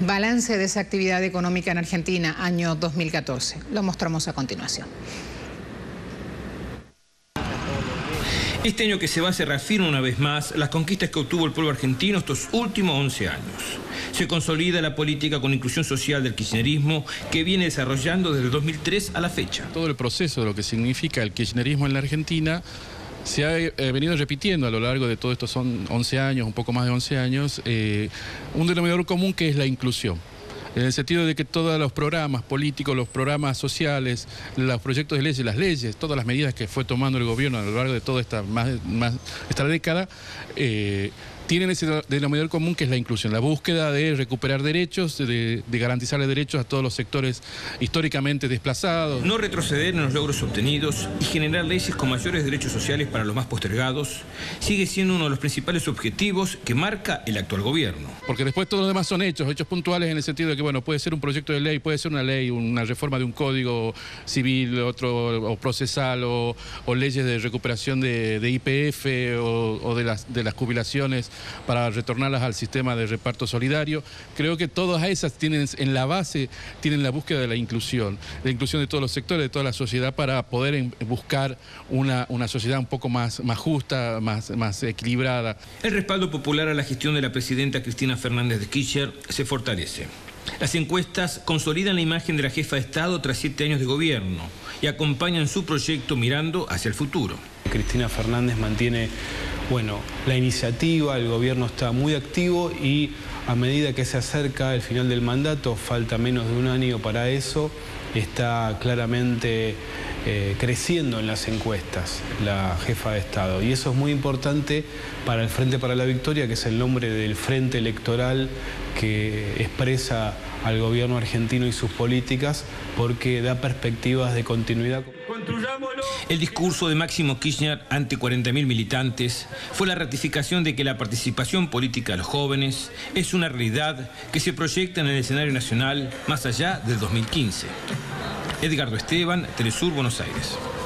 Balance de esa actividad económica en Argentina, año 2014. Lo mostramos a continuación. Este año que se va se reafirma una vez más las conquistas que obtuvo el pueblo argentino estos últimos 11 años. Se consolida la política con inclusión social del kirchnerismo que viene desarrollando desde el 2003 a la fecha. Todo el proceso de lo que significa el kirchnerismo en la Argentina se ha venido repitiendo a lo largo de todos estos 11 años, un poco más de 11 años, un denominador común que es la inclusión. En el sentido de que todos los programas políticos, los programas sociales, los proyectos de leyes, las leyes, todas las medidas que fue tomando el gobierno a lo largo de toda esta década, tienen ese denominador común que es la inclusión, la búsqueda de recuperar derechos, de garantizarle derechos a todos los sectores históricamente desplazados. No retroceder en los logros obtenidos y generar leyes con mayores derechos sociales para los más postergados sigue siendo uno de los principales objetivos que marca el actual gobierno. Porque después todo lo demás son hechos puntuales en el sentido de que, bueno, puede ser un proyecto de ley, puede ser una ley, una reforma de un código civil, otro o procesal, o leyes de recuperación de YPF o de las jubilaciones para retornarlas al sistema de reparto solidario. Creo que todas esas tienen en la base, tienen la búsqueda de la inclusión de todos los sectores, de toda la sociedad, para poder buscar una sociedad un poco más justa, más equilibrada. El respaldo popular a la gestión de la presidenta Cristina Fernández de Kirchner se fortalece. Las encuestas consolidan la imagen de la jefa de Estado tras 7 años de gobierno y acompañan su proyecto mirando hacia el futuro. Cristina Fernández mantiene, la iniciativa, el gobierno está muy activo y a medida que se acerca el final del mandato, falta menos de un año para eso, está claramente creciendo en las encuestas la jefa de Estado. Y eso es muy importante para el Frente para la Victoria, que es el nombre del frente electoral que expresa al gobierno argentino y sus políticas, porque da perspectivas de continuidad. El discurso de Máximo Kirchner ante 40.000 militantes fue la ratificación de que la participación política de los jóvenes es una realidad que se proyecta en el escenario nacional más allá del 2015. Edgardo Esteban, Telesur, Buenos Aires.